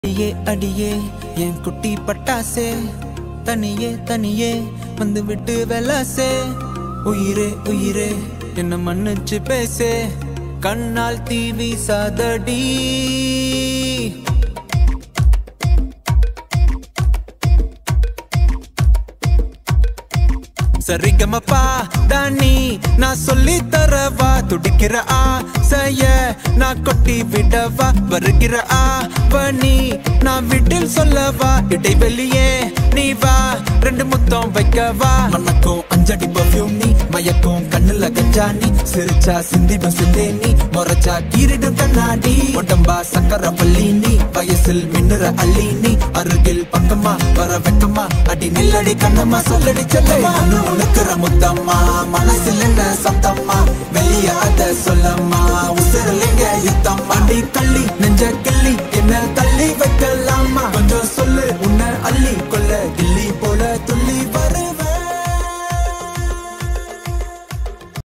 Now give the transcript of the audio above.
அடியே அடியே என் குட்டி பட்டாசே தனியே தனியே வந்து விட்டு வெலாசே உயிரே உயிரே என்ன மன்னிச்சு பேசே கண்ணால் தீவி சாதடி சரிகமப்பா தானி நான் சொல்லி தரவா துடிக்கிற ஆசைய நான் கொட்டி விடவா வருகிற ஆவணி நான் விட்டில் சொல்லவா இடைவெளியே நீ வா ரெண்டு முத்தம் வைக்கவா மனக்கும் அஞ்சடி பர்ஃபியூம் நீ மயக்கும் கண்ணுல கஞ்சா நீ சிரிச்சா சிந்திடும் சிந்தே நீ முறைச்சா கீரிடும் கண்ணாடி உடம்பா சக்கர பள்ளி நீ வயசில் மின்னுற அள்ளி நீ அருகில் பக்கமா வர வெக்கமா அடி நில்லடி கண்ணம்மா சொல்லடி செல்லமா உனக்குற முத்தம்மா மனசில் என்ன சத்தம்மா வெளிய அத சொல்லம்மா உசிரலிங்க யுத்தம் அடி கள்ளி நெஞ்ச கிள்ளி என்ன தள்ளி வைக்கலாம்